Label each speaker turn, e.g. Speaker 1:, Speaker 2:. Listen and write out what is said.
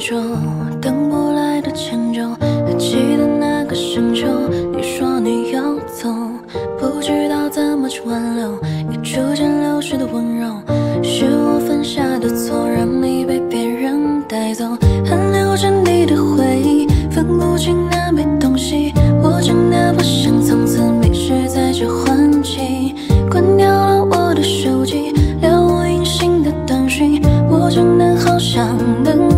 Speaker 1: 宙，等不来的迁就。还记得那个深秋，你说你要走，不知道怎么去挽留，已逐渐流失的温柔，是我犯下的错，让你被别人带走，还留着你的回忆，分不清南北东西。我真的不想从此迷失在这换季，关掉了我的手机，留我隐形的短讯，我真的好想能